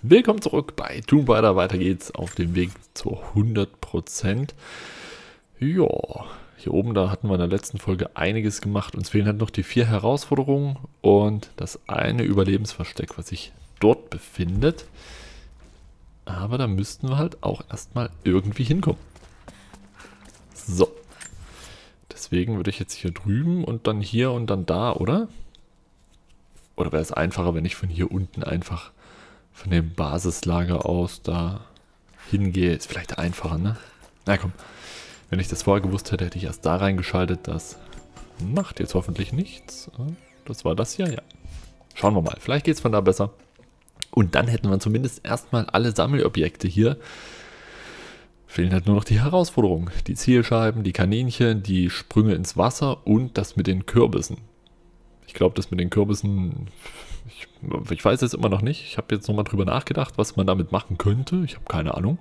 Willkommen zurück bei Tomb Raider. Weiter geht's auf dem Weg zu 100%. Ja, hier oben, da hatten wir in der letzten Folge einiges gemacht. Uns fehlen halt noch die 4 Herausforderungen und das eine Überlebensversteck, was sich dort befindet. Aber da müssten wir halt auch erstmal irgendwie hinkommen. So. Deswegen würde ich jetzt hier drüben und dann hier und dann da, oder? Oder wäre es einfacher, wenn ich von hier unten einfach von dem Basislager aus da hingehe? Ist vielleicht einfacher, ne? Na komm, wenn ich das vorher gewusst hätte, hätte ich erst da reingeschaltet. Das macht jetzt hoffentlich nichts. Das war das hier, ja. Schauen wir mal, vielleicht geht es von da besser. Und dann hätten wir zumindest erstmal alle Sammelobjekte hier. Fehlen halt nur noch die Herausforderungen. Die Zielscheiben, die Kaninchen, die Sprünge ins Wasser und das mit den Kürbissen. Ich glaube, das mit den Kürbissen, ich weiß es immer noch nicht. Ich habe jetzt nochmal drüber nachgedacht, was man damit machen könnte. Ich habe keine Ahnung.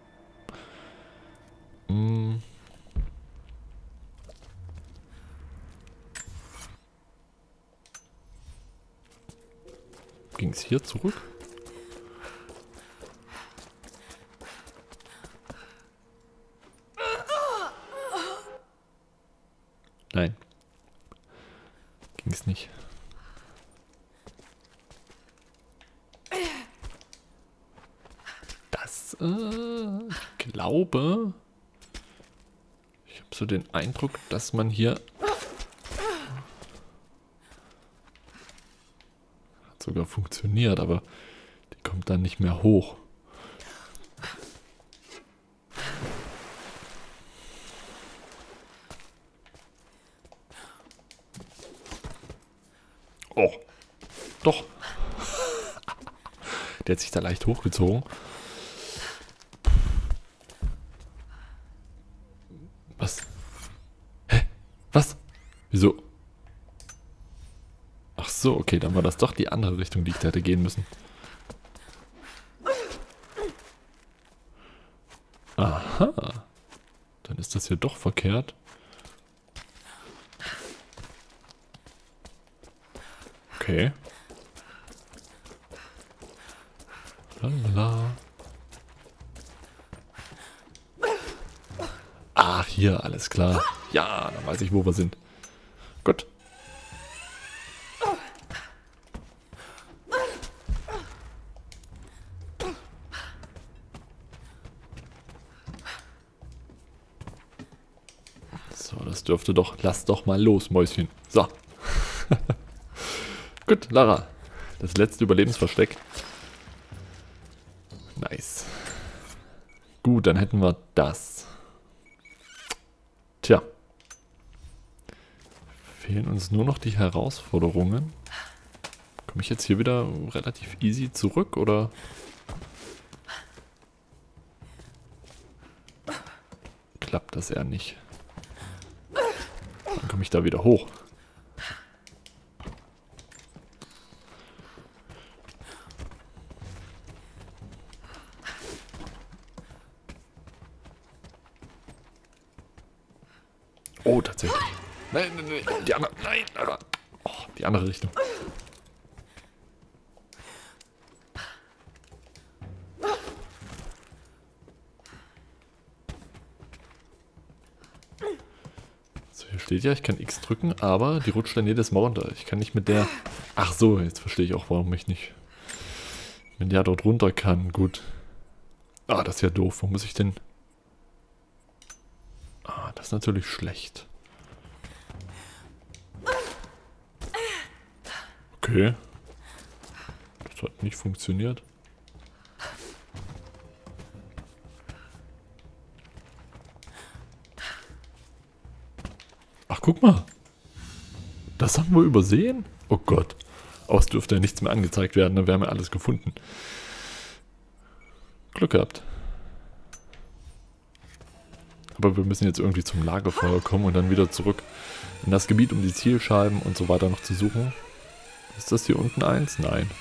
Ging es hier zurück? Nein. Ging es nicht. Das, ich glaube, ich habe so den Eindruck, dass man hier hat sogar funktioniert, aber die kommt dann nicht mehr hoch. Oh, doch. Der hat sich da leicht hochgezogen. Was? Hä? Was? Wieso? Ach so, okay, dann war das doch die andere Richtung, die ich da hätte gehen müssen. Aha. Dann ist das hier doch verkehrt. Okay. Lalala. Ach, hier, alles klar. Ja, dann weiß ich, wo wir sind. Gut. So, das dürfte doch... Lass doch mal los, Mäuschen. So. Gut, Lara. Das letzte Überlebensversteck. Nice. Gut, dann hätten wir das. Tja. Fehlen uns nur noch die Herausforderungen. Komme ich jetzt hier wieder relativ easy zurück, oder? Klappt das eher nicht. Dann komme ich da wieder hoch. Oh, tatsächlich. Nein, nein, nein, die andere, nein, oh, die andere Richtung. So, hier steht ja, ich kann X drücken, aber die rutscht dann jedes Mal runter. Ich kann nicht mit der... Ach so, jetzt verstehe ich auch, warum ich nicht mit der dort runter kann. Gut. Ah, das ist ja doof. Wo muss ich denn... Ah, das ist natürlich schlecht. Okay. Das hat nicht funktioniert. Ach, guck mal. Das haben wir übersehen? Oh Gott. Aus dürfte ja nichts mehr angezeigt werden, dann wären wir alles gefunden. Glück gehabt. Aber wir müssen jetzt irgendwie zum Lagerfeuer kommen und dann wieder zurück in das Gebiet, um die Zielscheiben und so weiter noch zu suchen. Ist das hier unten eins? Nein.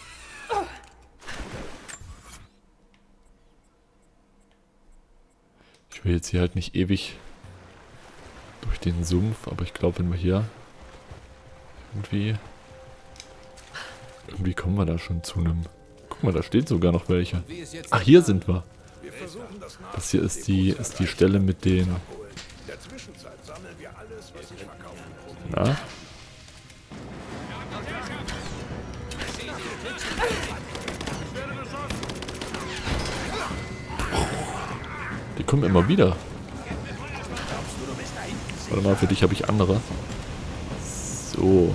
Ich will jetzt hier halt nicht ewig durch den Sumpf, aber ich glaube, wenn wir hier irgendwie kommen wir da schon zu einem Guck mal, da stehen sogar noch welche. Ach, hier sind wir. Das hier ist die Stelle mit den... Na? Die kommen immer wieder. Warte mal, für dich habe ich andere. So.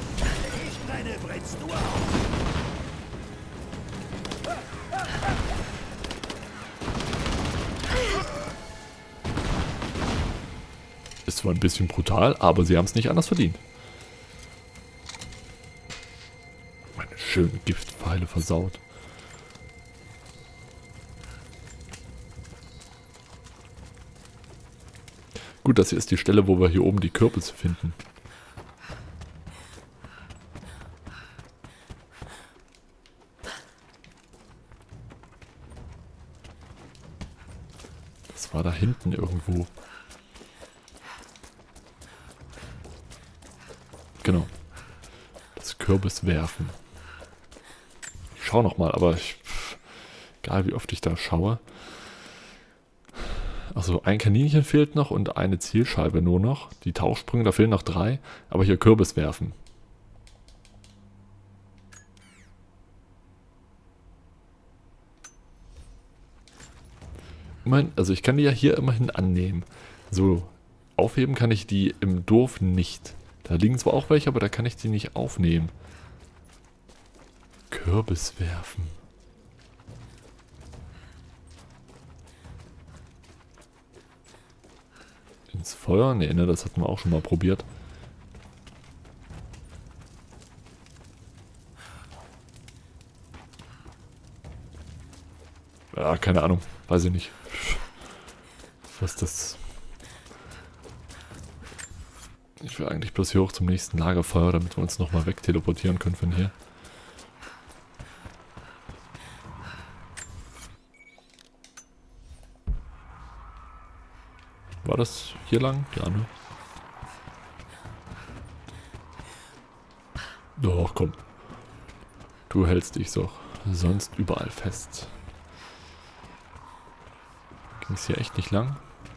Ist zwar ein bisschen brutal, aber sie haben es nicht anders verdient. Meine schönen Giftpfeile versaut. Gut, das hier ist die Stelle, wo wir hier oben die Kürbisse finden. Das war da hinten irgendwo. Genau. Das Kürbiswerfen. Ich schaue nochmal, aber egal wie oft ich da schaue. Also ein Kaninchen fehlt noch und eine Zielscheibe nur noch. Die Tauchsprünge, da fehlen noch 3. Aber hier Kürbiswerfen. Also ich kann die ja hier immerhin annehmen. So, aufheben kann ich die im Dorf nicht. Da liegen zwar auch welche, aber da kann ich die nicht aufnehmen. Kürbis werfen. Ins Feuer? Nee, ne, das hatten wir auch schon mal probiert. Ja, keine Ahnung. Weiß ich nicht. Was das... Ich will eigentlich bloß hier hoch zum nächsten Lagerfeuer, damit wir uns nochmal wegteleportieren können von hier. War das hier lang? Ja, ne? Doch, komm. Du hältst dich doch sonst überall fest. Ging es hier echt nicht lang?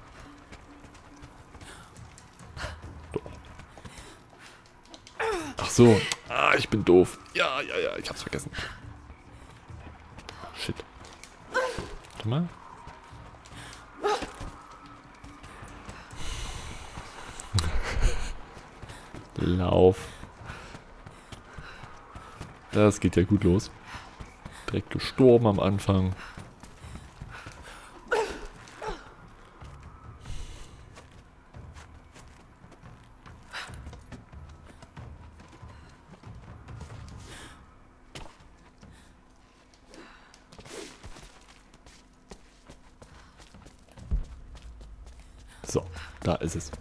Doch. Ach so. Ah, ich bin doof. Ja, ich hab's vergessen. Shit. Warte mal. Lauf. Das geht ja gut los. Direkt gestorben am Anfang. So, da ist es.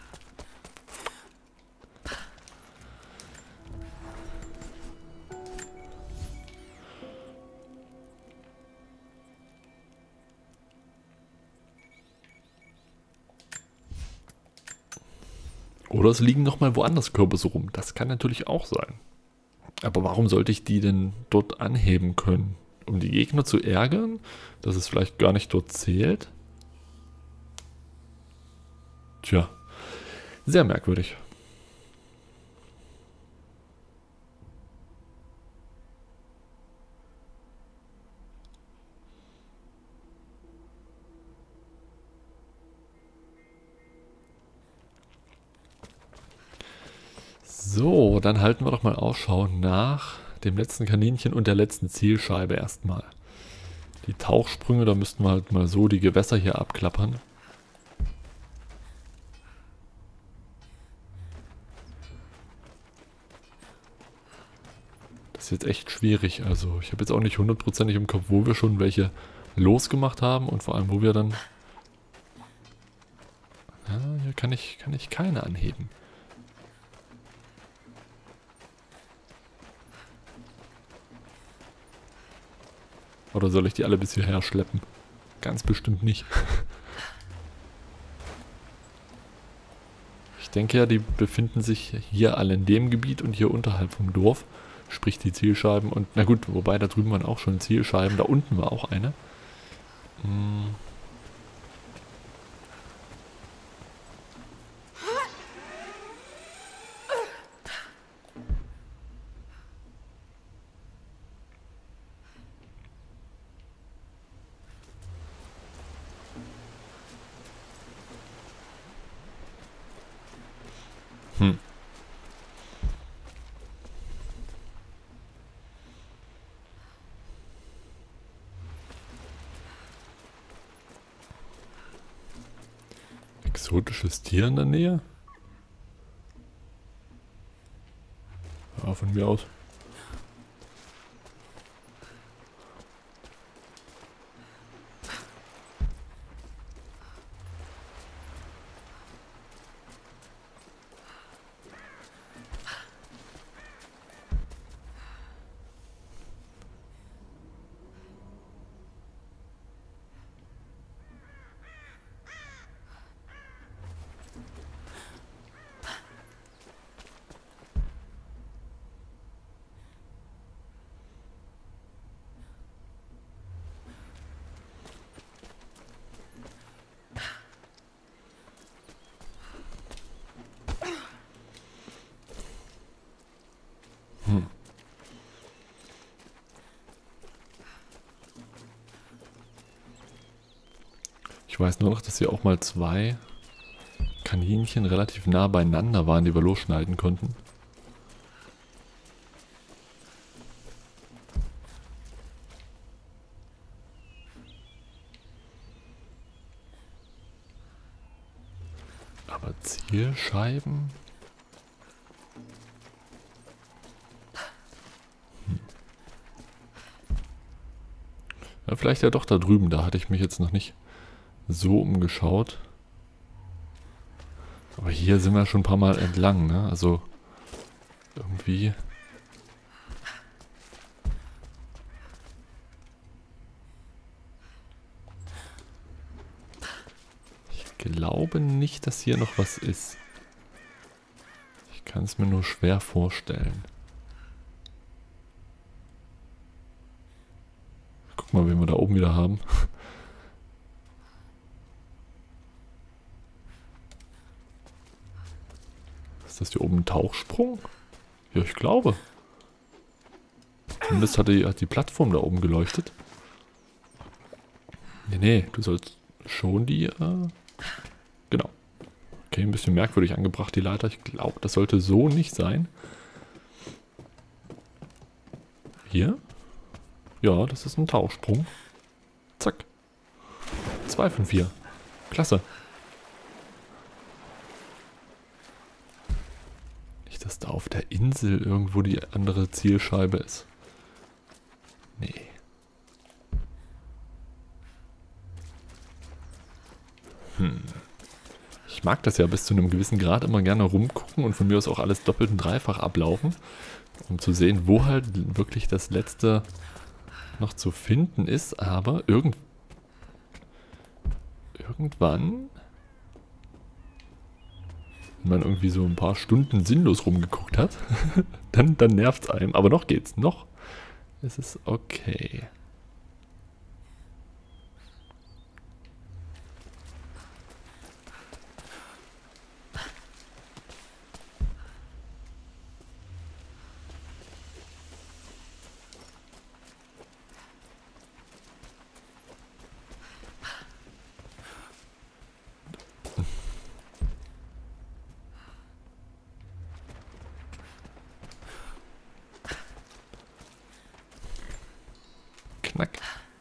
Oder es liegen nochmal woanders Kürbisse rum. Das kann natürlich auch sein. Aber warum sollte ich die denn dort anheben können? Um die Gegner zu ärgern? Dass es vielleicht gar nicht dort zählt? Tja, sehr merkwürdig. So, dann halten wir doch mal Ausschau nach dem letzten Kaninchen und der letzten Zielscheibe erstmal. Die Tauchsprünge, da müssten wir halt mal so die Gewässer hier abklappern. Das ist jetzt echt schwierig, also ich habe jetzt auch nicht hundertprozentig im Kopf, wo wir schon welche losgemacht haben und vor allem, wo wir dann... Ja, hier kann ich keine anheben. Oder soll ich die alle bis hierher schleppen? Ganz bestimmt nicht. Ich denke ja, die befinden sich hier alle in dem Gebiet und hier unterhalb vom Dorf. Sprich die Zielscheiben und, na gut, wobei da drüben waren auch schon Zielscheiben, da unten war auch eine. Hm. Hm. Exotisches Tier in der Nähe? Ja, von mir aus. Hm. Ich weiß nur noch, dass hier auch mal zwei Kaninchen relativ nah beieinander waren, die wir losschneiden konnten. Aber Zielscheiben? Ja, vielleicht ja doch da drüben, da hatte ich mich jetzt noch nicht so umgeschaut. Aber hier sind wir schon ein paar Mal entlang, ne? Also irgendwie... Ich glaube nicht, dass hier noch was ist. Ich kann es mir nur schwer vorstellen. Guck mal, wen wir da oben wieder haben. Ist das hier oben ein Tauchsprung? Ja, ich glaube. Zumindest hat die Plattform da oben geleuchtet. Nee, du sollst schon die... Genau. Okay, ein bisschen merkwürdig angebracht, die Leiter. Ich glaube, das sollte so nicht sein. Hier? Ja, das ist ein Tauchsprung. Zack. 2 von 4. Klasse. Nicht, dass da auf der Insel irgendwo die andere Zielscheibe ist. Nee. Ich mag das ja bis zu einem gewissen Grad immer gerne rumgucken und von mir aus auch alles doppelt und dreifach ablaufen, um zu sehen, wo halt wirklich das letzte noch zu finden ist, aber irgendwann, wenn man irgendwie so ein paar Stunden sinnlos rumgeguckt hat, dann nervt es einem. Aber noch geht's, noch ist es okay. Knack.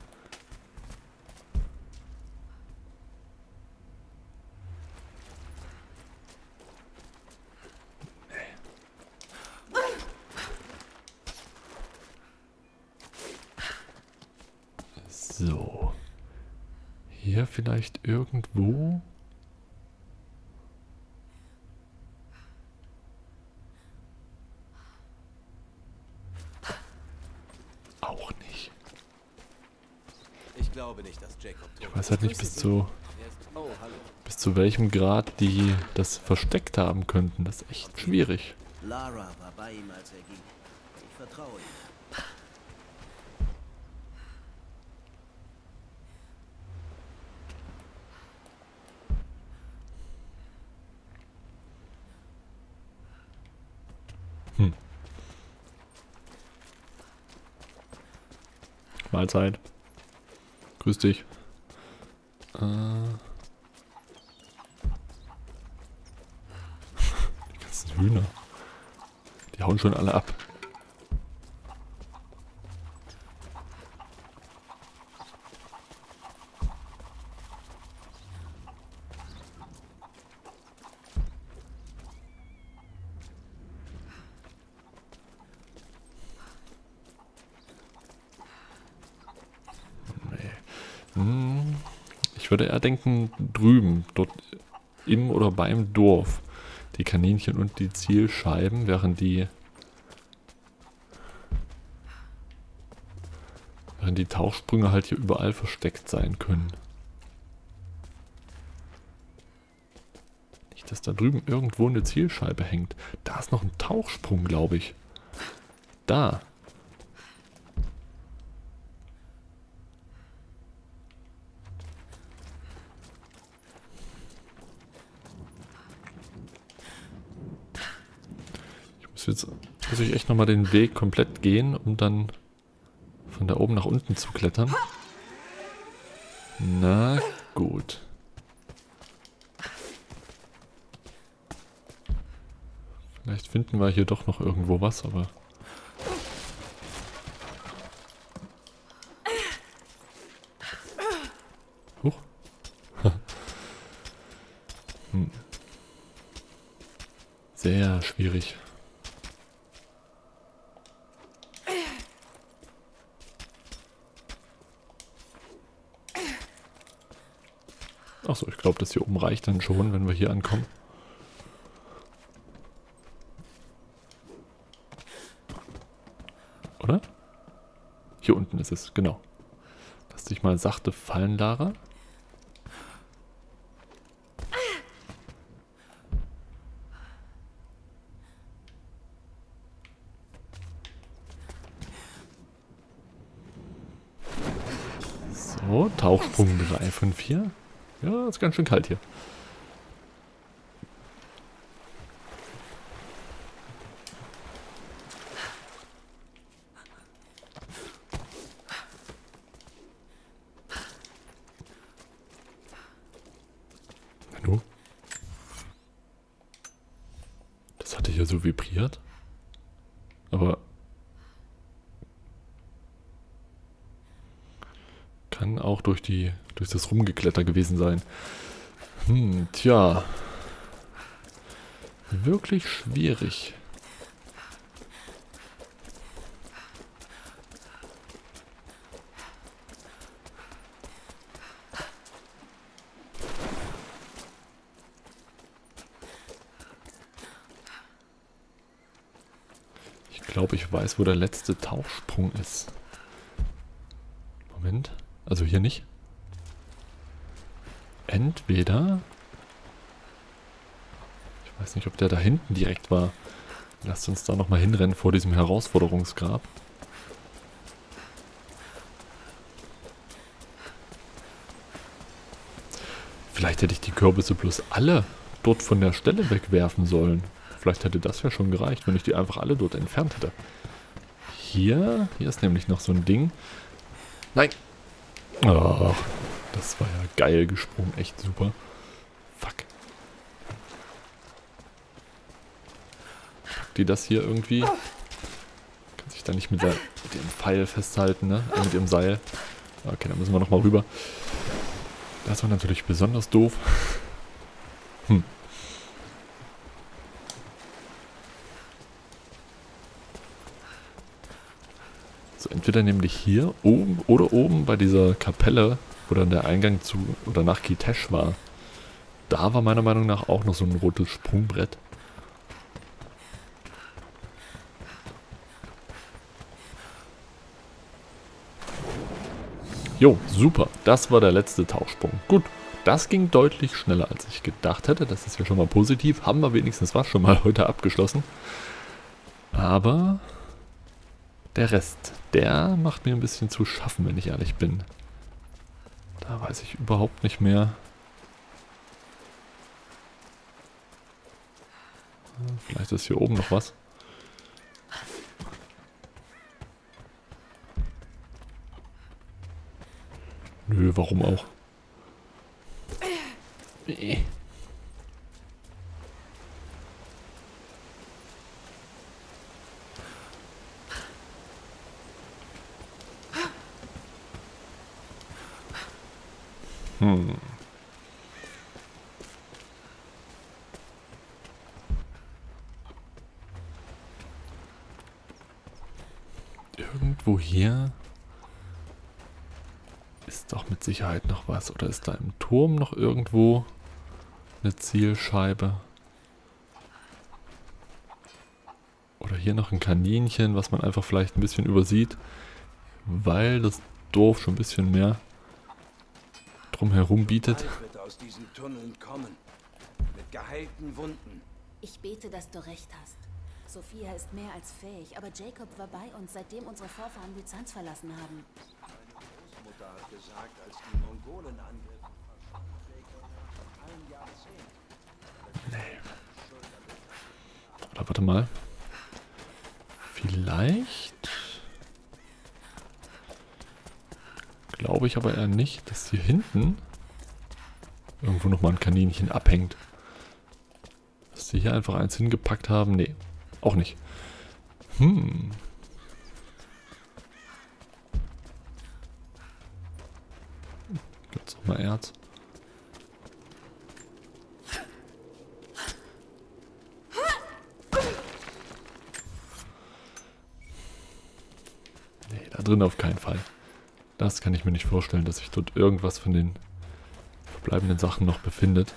So. Hier vielleicht irgendwo. Auch nicht. Ich glaube nicht, dass Jacob tot Ich weiß halt nicht bis zu Oh, hallo. welchem Grad die das versteckt haben könnten. Das ist echt schwierig. Lara war bei ihm, als er ging. Vertraue ihm. Mahlzeit. Grüß dich. Die ganzen Hühner. Die hauen schon alle ab. Ich würde eher denken, drüben, dort im oder beim Dorf. Die Kaninchen und die Zielscheiben, während die Tauchsprünge halt hier überall versteckt sein können. Nicht, dass da drüben irgendwo eine Zielscheibe hängt. Da ist noch ein Tauchsprung, glaube ich. Da. Jetzt muss ich echt nochmal den Weg komplett gehen, um dann von da oben nach unten zu klettern. Na gut. Vielleicht finden wir hier doch noch irgendwo was, aber... Huch. Sehr schwierig. Achso, ich glaube, das hier oben reicht dann schon, wenn wir hier ankommen. Oder? Hier unten ist es, genau. Lass dich mal sachte fallen, Lara. So, Tauchsprung 3 von 4. Ja, ist ganz schön kalt hier. Hallo? Das hatte hier so vibriert. Aber... kann auch durch das Rumgekletter gewesen sein. Tja. Wirklich schwierig. Ich glaube, ich weiß, wo der letzte Tauchsprung ist. Moment. Also hier nicht. Entweder... Ich weiß nicht, ob der da hinten direkt war. Lasst uns da nochmal hinrennen vor diesem Herausforderungsgrab. Vielleicht hätte ich die Kürbisse bloß alle dort von der Stelle wegwerfen sollen. Vielleicht hätte das ja schon gereicht, wenn ich die einfach alle dort entfernt hätte. Hier ist nämlich noch so ein Ding. Nein! Oh, das war ja geil gesprungen, echt super. Fuck. Packt die das hier irgendwie? Kann sich da nicht mit dem Pfeil festhalten, ne? Mit dem Seil. Okay, dann müssen wir nochmal rüber. Das war natürlich besonders doof. So, entweder nämlich hier oben oder oben bei dieser Kapelle, wo dann der Eingang zu oder nach Kitesh war. Da war meiner Meinung nach auch noch so ein rotes Sprungbrett. Jo, super. Das war der letzte Tauchsprung. Gut, das ging deutlich schneller, als ich gedacht hätte. Das ist ja schon mal positiv. Haben wir wenigstens was schon mal heute abgeschlossen. Aber Der Rest, der macht mir ein bisschen zu schaffen, wenn ich ehrlich bin. Da weiß ich überhaupt nicht mehr. Vielleicht ist hier oben noch was. Nö, warum auch? Irgendwo hier ist doch mit Sicherheit noch was. Oder ist da im Turm noch irgendwo eine Zielscheibe? Oder hier noch ein Kaninchen, was man einfach vielleicht ein bisschen übersieht, weil das Dorf schon ein bisschen mehr drumherum bietet. Wird aus diesen Tunneln kommen. Mit geheilten Wunden. Ich bete, dass du recht hast. Sophia ist mehr als fähig, aber Jacob war bei uns, seitdem unsere Vorfahren Byzanz verlassen haben. Meine Großmutter hat gesagt, als die Mongolen angriffen, verschwand Jacob nach einem Jahrzehnt. Oder warte mal. Vielleicht glaube ich aber eher nicht, dass hier hinten irgendwo nochmal ein Kaninchen abhängt. Dass sie hier einfach eins hingepackt haben. Nee, auch nicht. Gibt's noch mal Erz? Nee, da drin auf keinen Fall. Das kann ich mir nicht vorstellen, dass sich dort irgendwas von den verbleibenden Sachen noch befindet.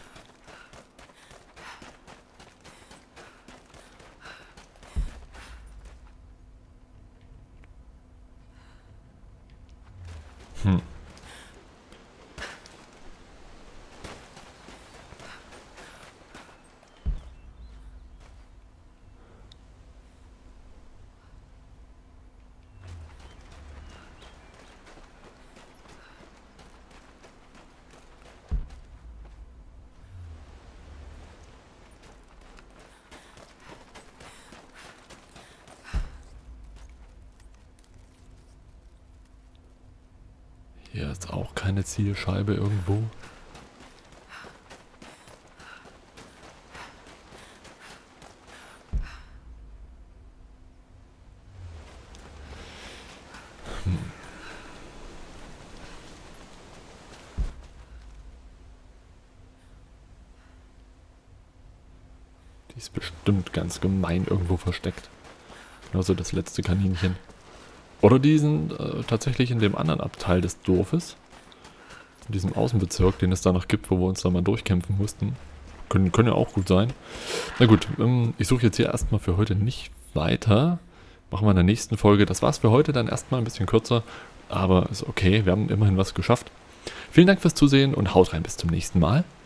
Hier ist auch keine Zielscheibe irgendwo. Die ist bestimmt ganz gemein irgendwo versteckt. Also das letzte Kaninchen. Oder die sind tatsächlich in dem anderen Abteil des Dorfes. In diesem Außenbezirk, den es da noch gibt, wo wir uns da mal durchkämpfen mussten. Können ja auch gut sein. Na gut, ich suche jetzt hier erstmal für heute nicht weiter. Machen wir in der nächsten Folge. Das war's für heute, dann erstmal ein bisschen kürzer. Aber ist okay, wir haben immerhin was geschafft. Vielen Dank fürs Zusehen und haut rein, bis zum nächsten Mal.